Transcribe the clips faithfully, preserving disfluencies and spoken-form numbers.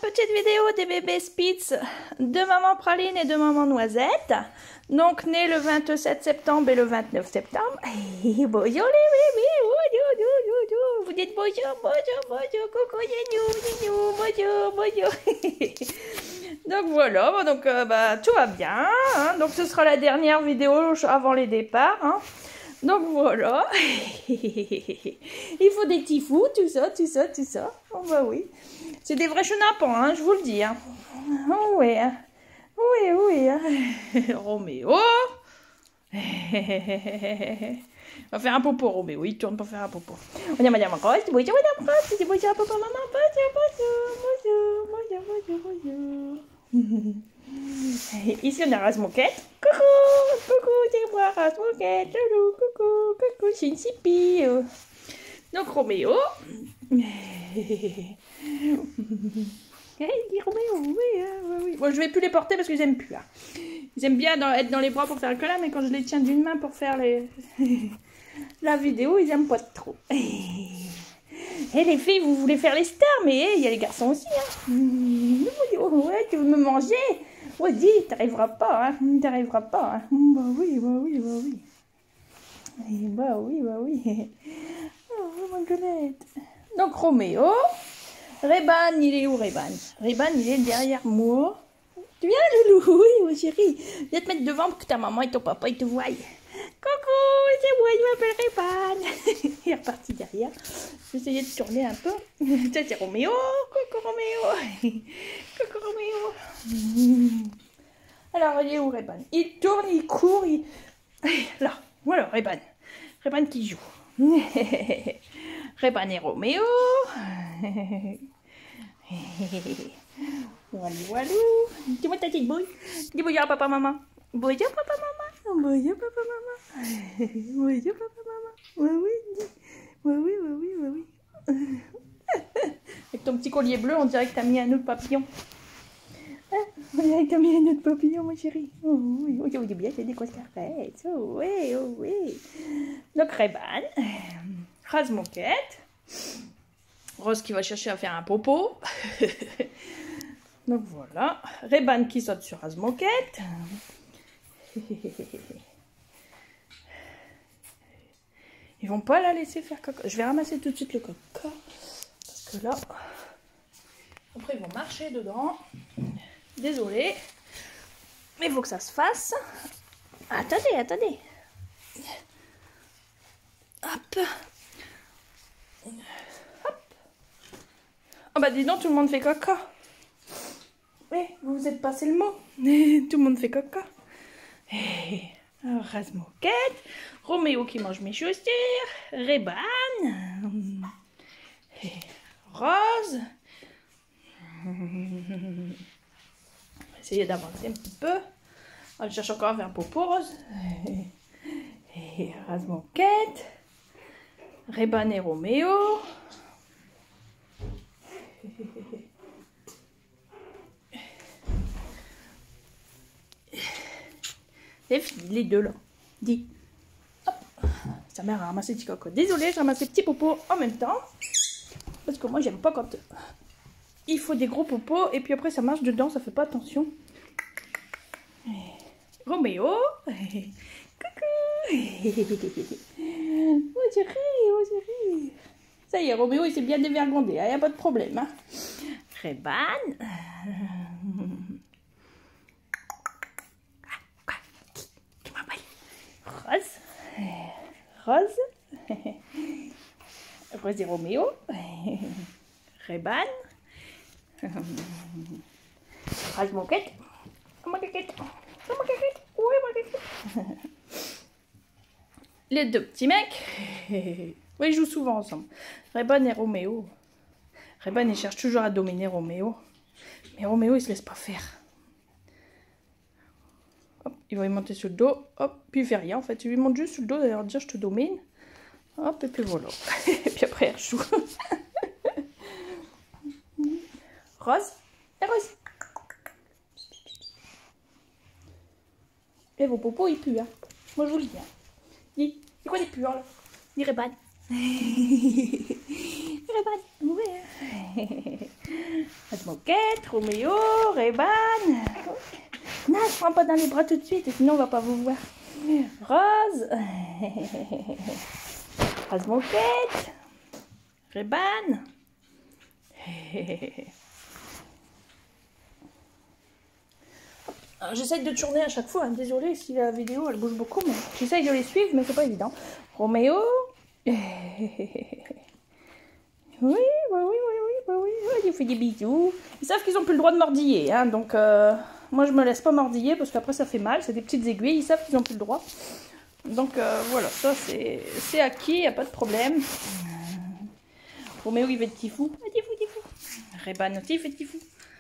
petite vidéo des bébés Spitz de maman Praline et de maman Noisette. Donc, nés le vingt-sept septembre et le vingt-neuf septembre. Bonjour les bébés, bonjour, vous dites bonjour, bonjour, bonjour, coucou, nous, bonjour, bonjour. Donc voilà, bon, donc euh, bah, tout va bien. Hein. Donc ce sera la dernière vidéo avant les départs. Hein. Donc voilà. Il faut des petits fous, tout ça, tout ça, tout ça. Oh bah oui. C'est des vrais chenapans, hein, je vous le dis. Hein. Oh oui, hein. Oui, oui. Hein. Roméo. On va faire un popo, Roméo. Il tourne pour faire un popo. On dit madame Rose. Bonjour, madame Rose. C'est bonjour, papa, maman. Bonjour, bonjour, bonjour, bonjour, bonjour. Ici, on a Razmoquette. Coucou, coucou, c'est moi, Razmoquette. Coucou, coucou, coucou, c'est une sipi. Donc, Roméo. Il dit Roméo, oui, oui, oui. Bon, je vais plus les porter parce qu'ils aiment plus. Hein. Ils aiment bien dans, être dans les bras pour faire le câlin, mais quand je les tiens d'une main pour faire les... la vidéo, ils aiment pas trop. Et les filles, vous voulez faire les stars, mais il y a les garçons aussi. Hein. Ouais, tu veux me manger? Ouais, dis, t'arriveras pas, hein. T'arriveras pas. Hein. Bah oui, bah oui, bah oui. Et bah oui, bah oui. Oh, ma gueulette. Donc, Roméo. Reban, il est où, Reban? Reban, il est derrière moi. Tu viens, Loulou? Oui, mon chéri. Viens te mettre devant pour que ta maman et ton papa ils te voient. Coucou, c'est moi, je m'appelle Reban. Il est reparti derrière. Je vais essayer de tourner un peu. Ça, c'est Roméo. Coucou, Roméo. Coucou, Roméo. Alors, il est où, Reban? Il tourne, il court. Il... Là, voilà, Reban. Reban qui joue. Reban et Roméo. Walou, walou. Dis-moi ta petite bouille. Dis bonjour à papa, maman. Bonjour papa, maman. Bonjour papa, maman. Bonjour papa, maman. Oui, oui. Oui, oui, oui, oui, oui. Avec ton petit collier bleu, on dirait que t'as mis un autre papillon. On dirait que t'as mis un autre papillon, ma chérie. Oh oui, oui, oui, bien, c'est des grosses carpettes. Oh oui, oh oui. Donc, Reban. Razmoquette. Rose qui va chercher à faire un popo. Donc voilà. Reban qui saute sur Razmoquette. Ils vont pas la laisser faire caca. Je vais ramasser tout de suite le caca. Parce que là, après ils vont marcher dedans. Désolée. Mais il faut que ça se fasse. Attendez, attendez. Hop. Hop. Ah bah dis donc, tout le monde fait caca. Oui, vous vous êtes passé le mot. Tout le monde fait caca. Alors, Razmoquette. Roméo qui mange mes chaussures. Reban. Rose. On va essayer d'avancer un petit peu. On cherche encore à faire un popo, Rose. Et Razmoquette. Reban et Roméo. C'est fini, les deux là. Dis. Hop. Sa mère a ramassé petit coco. Désolée, j'ai ramassé petit popo en même temps. Parce que moi, j'aime pas quand il faut des gros popos. Et puis après, ça marche dedans, ça fait pas attention. Roméo. Coucou. Oh, chérie, oh, chérie. Ça y est, Roméo, il s'est bien dévergondé. Il n'y a pas de problème. Hein. Reban. Rose. Rose. Rose et Roméo. Reban. Razmoquette. Ma caquette. Ma caquette. Oui, ma caquette. Les deux petits mecs. Oui, ils jouent souvent ensemble. Reban et Roméo. Reban, il cherche toujours à dominer Roméo. Mais Roméo, il se laisse pas faire. Hop, il va lui monter sur le dos. Hop, puis il fait rien en fait. Il lui monte juste sur le dos d'ailleurs dire je te domine. Hop, et puis voilà. Et puis après, il rejoue. Rose. Et Rose. Et vos popos, ils puent. Hein. Moi, je vous le dis. Hein. Dis, c'est quoi les puants là? Dis Reban. Reban. Ouais. Moquette, Roméo, Reban. Non, je ne prends pas dans les bras tout de suite, sinon on va pas vous voir. Rose. Rose Moquette. Reban. J'essaye de tourner à chaque fois, hein. Désolée si la vidéo elle bouge beaucoup, mais j'essaye de les suivre, mais c'est pas évident. Roméo. Oui, oui, oui, oui, oui, oui, oui, il fait des bisous. Ils savent qu'ils n'ont plus le droit de mordiller, hein, donc euh, moi je me laisse pas mordiller parce qu'après ça fait mal, c'est des petites aiguilles, ils savent qu'ils n'ont plus le droit. Donc euh, voilà, ça c'est acquis, il n'y a pas de problème. Roméo il fait petit fou, petit fou, petit fou. Reban aussi fait petit fou.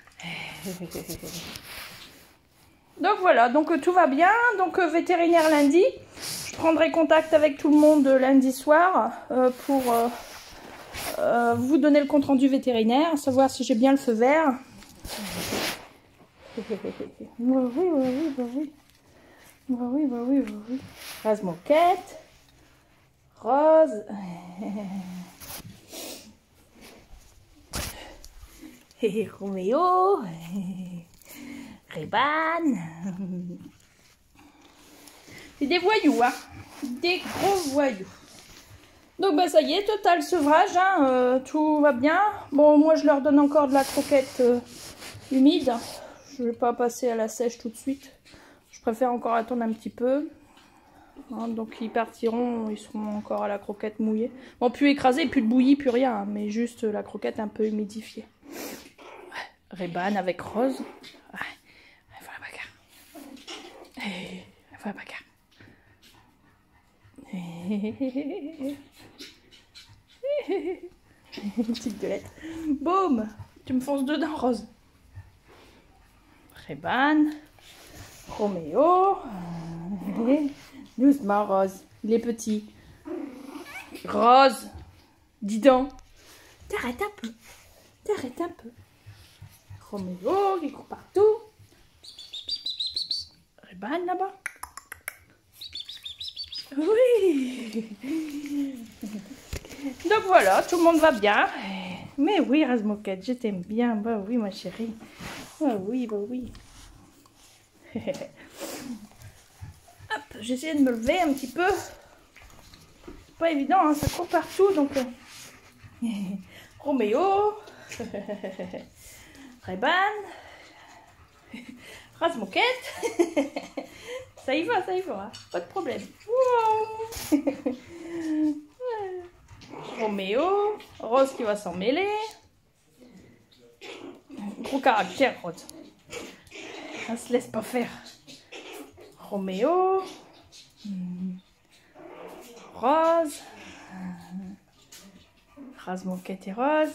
Donc voilà, donc tout va bien, donc euh, vétérinaire lundi. Je prendrai contact avec tout le monde lundi soir euh, pour euh, euh, vous donner le compte rendu vétérinaire, savoir si j'ai bien le feu vert. Oui, oui, oui, oui, oui. Oui, oui, oui, oui, oui. Rose Moquette. Rose. Roméo. Reban. C'est des voyous, hein. Des gros voyous. Donc bah ça y est, total sevrage, hein, euh, tout va bien. Bon, moi je leur donne encore de la croquette euh, humide. Je vais pas passer à la sèche tout de suite. Je préfère encore attendre un petit peu. Hein, donc ils partiront, ils seront encore à la croquette mouillée. Bon, plus écrasé, plus de bouillie, plus rien, hein, mais juste la croquette un peu humidifiée. Ouais. Reban avec Rose. Ouais. Il faut la bagarre. Il faut la bagarre. Petite gueulette. Boum, tu me fonces dedans, Rose. Reban. Roméo. Doucement, Rose. Il est petit. Rose. Dis donc. T'arrêtes un peu. T'arrêtes un peu. Roméo, il court partout. Reban là-bas. Oui. Donc voilà, tout le monde va bien. Mais oui, Rose Moquette, je t'aime bien. Bah oui, ma chérie. Bah oui, bah oui. Hop, j'essaie de me lever un petit peu. Pas évident, hein, ça court partout. Donc, euh... Roméo. Reban. Rose Moquette. Ça y va, ça y va, pas de problème. Wow. Roméo, Rose qui va s'en mêler. Gros caractère, Rose. Elle se laisse pas faire. Roméo. Rose. Rose Moquette et Rose.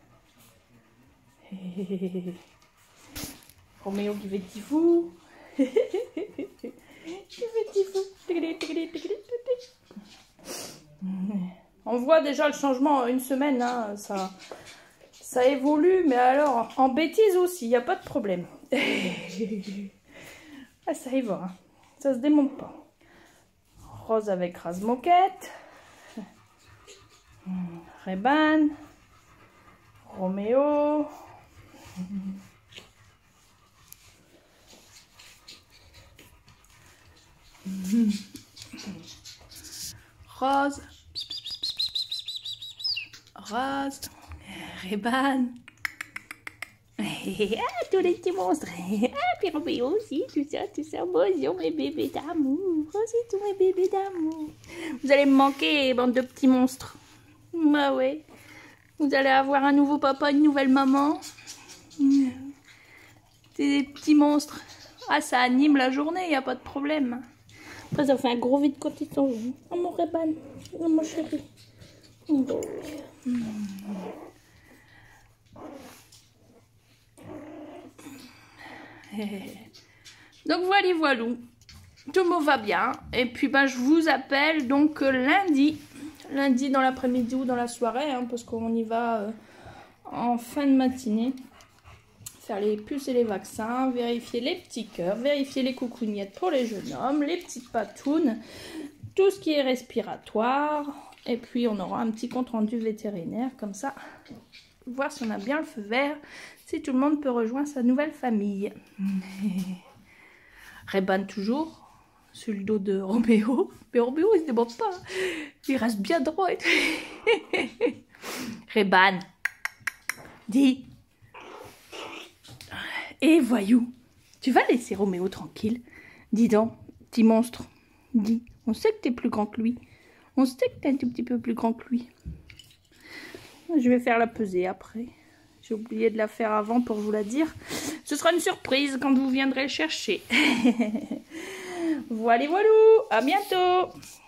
Roméo qui fait petit fou. On voit déjà le changement en une semaine, hein, ça, ça évolue, mais alors en bêtise aussi, il n'y a pas de problème. Ah, ça y va, hein. Ça se démonte pas. Rose avec Rose Moquette. Reban. Roméo. Rose. Rose. Reban. Ah, tous les petits monstres. Ah, puis Roméo aussi, tout ça, tout ça. Bonjour mes bébés d'amour. Aussi tous mes bébés d'amour. Vous allez me manquer, bande de petits monstres. Bah ouais. Vous allez avoir un nouveau papa, une nouvelle maman. C'est des petits monstres. Ah, ça anime la journée, il n'y a pas de problème. Après, ça fait un gros vide quand ils sont. Oh mon Reban, oh mon chéri. Oh, oui. Donc voilà, voilà. Tout le monde va bien. Et puis ben, je vous appelle donc lundi. Lundi dans l'après-midi ou dans la soirée, hein, parce qu'on y va euh, en fin de matinée. Faire les puces et les vaccins, vérifier les petits cœurs, vérifier les coucougnettes pour les jeunes hommes, les petites patounes, tout ce qui est respiratoire. Et puis on aura un petit compte rendu vétérinaire, comme ça, voir si on a bien le feu vert, si tout le monde peut rejoindre sa nouvelle famille. Reban toujours sur le dos de Roméo. Mais Roméo, il se démonte pas. Il reste bien droit. Reban, dis. Et voyou, tu vas laisser Roméo tranquille. Dis donc, petit monstre. Dis, on sait que t'es plus grand que lui. On sait que t'es un tout petit peu plus grand que lui. Je vais faire la pesée après. J'ai oublié de la faire avant pour vous la dire. Ce sera une surprise quand vous viendrez le chercher. Voilà, voilà. À bientôt.